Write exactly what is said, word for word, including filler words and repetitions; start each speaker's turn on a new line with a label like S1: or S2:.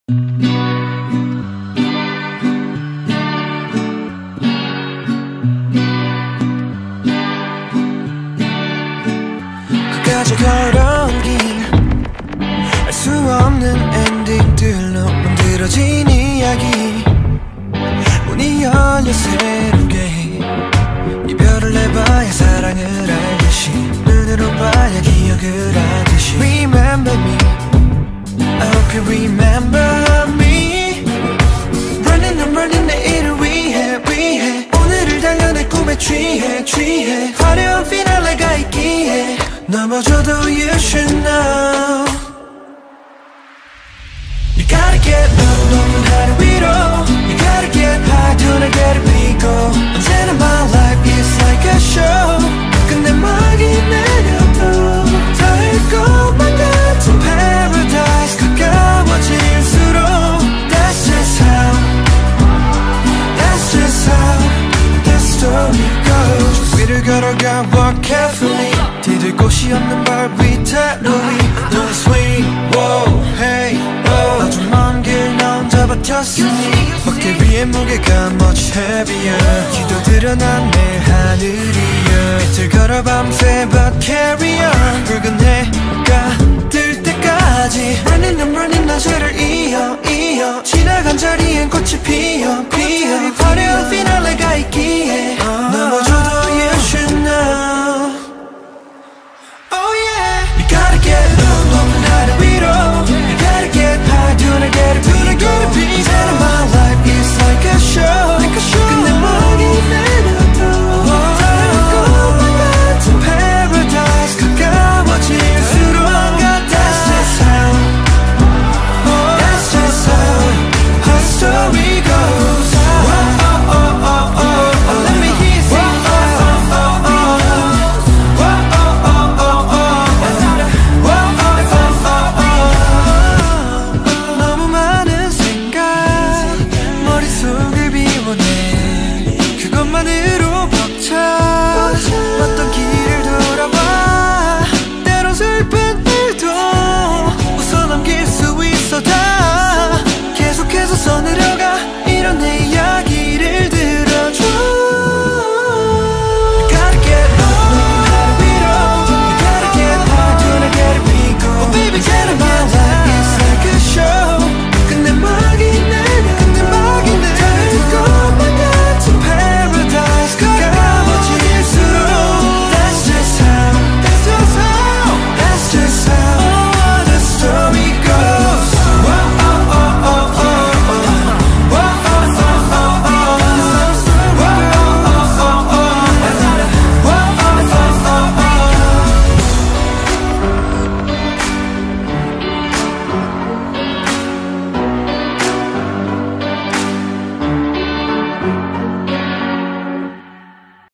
S1: 끝까지 걸어온 길 알 수 없는 엔딩들로 만들어진 이야기 문이 열려 새롭게 이별을 해봐야 사랑을 알듯이 눈으로 봐야 기억을 하듯이 Remember me I hope you remember me Running I'm running 내일을 위해 위해 오늘을 당연히 꿈에 취해 취해 화려한 피날레가 있기에 넘어져도 you should know You gotta get up 높은 하늘 위로 You gotta get high do not get it 비고 언제나 my life is like a show 끝내 막이 내려도 달콤한 같은 paradise 가까워질수록 That's just how That's just how the story goes 위를 걸어가 walk carefully 뒤들 곳이 없는 발 위태로이 No sweet, whoa, hey, oh 아주 먼 길 나 혼자 버텼으니 어깨 위에 무게가 much heavier 기도 드러난 내 하늘이여 빛을 걸어 밤새 but carry on 붉은 해가 뜰 때까지 Running I'm running 나절을 이어 이어 지나간 자리엔 꽃이 피어 피어 화려한 피날레가 있기에